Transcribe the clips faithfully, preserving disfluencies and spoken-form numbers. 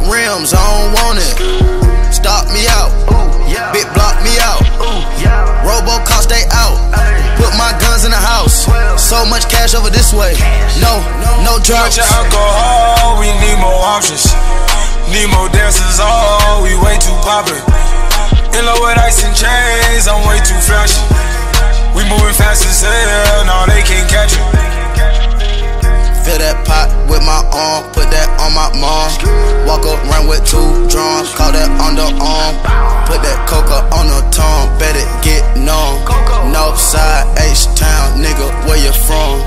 rims, I don't want it. Stop me out, big block me out. Robocop stay out, put my guns in the house. So much cash over this way, no, no drugs. Too much alcohol, we need more options. Need more dancers, oh, we way too poppin'. In love with ice and chains, I'm way too flashy. We moving fast as hell, no, they can't catch it. Fill that pot with my arm, put that on my mom. Walk around with two drums, call that underarm. Put that coca on her tongue, bet it get numb. Northside, H-Town, nigga, where you from?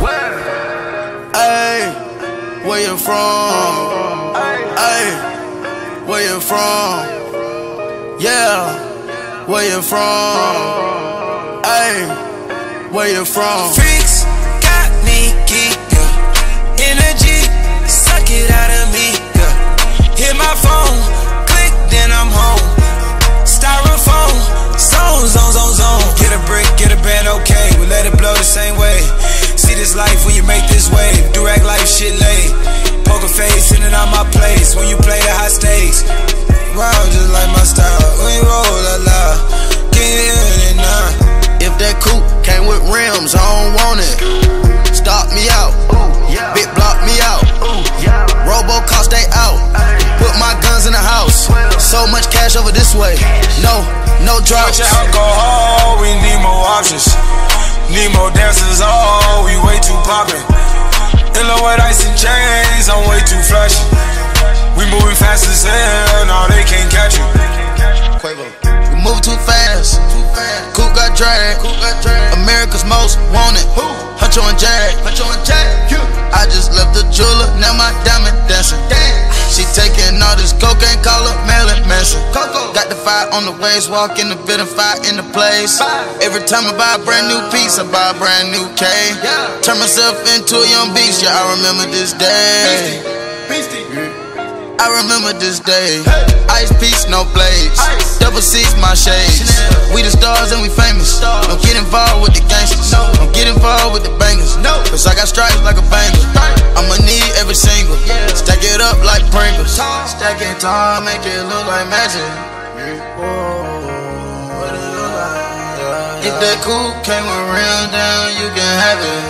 Ayy, where you from? Ayy, where you from? Yeah, where you from? Ayy, where you from? Freaks got me geeked. Energy, suck it out of me, yeah. Hit my phone, click, then I'm home. Styrofoam, zone, zone, zone, zone. Get a brick, get a band, okay. We let it blow the same way. See this life when you make this wave. Direct life shit late. Poker face, in and out my place. When you play the high stakes. Wow, just like my style. When you roll, la la. Get in it now. If that coupe came with rims, I don't want it. Stop me out, big block me out. Robocop stay out, put my guns in the house. So much cash over this way, no, no drugs. Too much alcohol, we need more options. Need more dancers, oh, we way too poppin'. In love with ice and chains, I'm way too flashy. We moving fast as hell, no, they can't catch you. Quavo. We move too fast, coupe got dragged. America's most wanted, Huncho and Jag. I just left the jeweler, now my diamond dancing. She taking all this cocaine, call her Marilyn Manson. Got the fire on the waves, walk in the building, fire in the place. Every time I buy a brand new piece, I buy a brand new K. Turn myself into a young beast, yeah, I remember this day. I remember this day. Ice piece, no blades. Double C's, my shades. We the stars and we famous. Don't get involved with the gangsters. Don't get involved with the bangers. Cause I got stripes like a banger. I'ma need every single. Stack it up like Pringles. Stack it tall, make it look like magic. If that coupe came with real down, you can have it.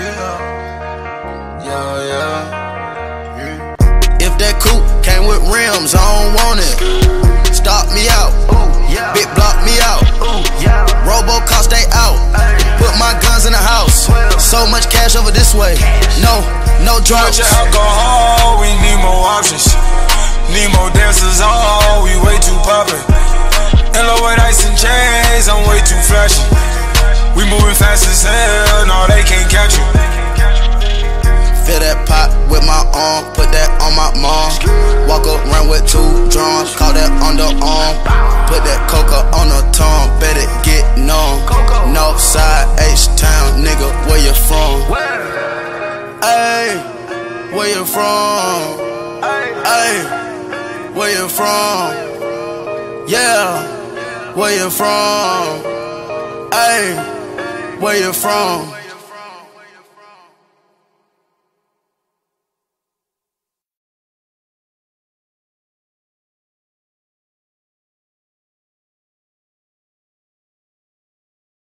Yeah, yeah. If that coupe came with rims, I don't want it. Stop me out, big block me out. Robocop stay out, put my guns in the house. So much cash over this way, no, no drugs. Too much alcohol, we need more options. Need more dancers, oh, we way too poppin'. In love with ice and chains, I'm way too flashy. We moving fast as hell, no, they can't catch you. Fill that pot with my arm, put that on my mom. Walk around with two drums, call that underarm. Put that coca on her tongue, bet it get numb. Northside, H-Town, nigga, where you from? Ayy, where you from? Ayy, where you from? Yeah, where you from? Ayy, where you from?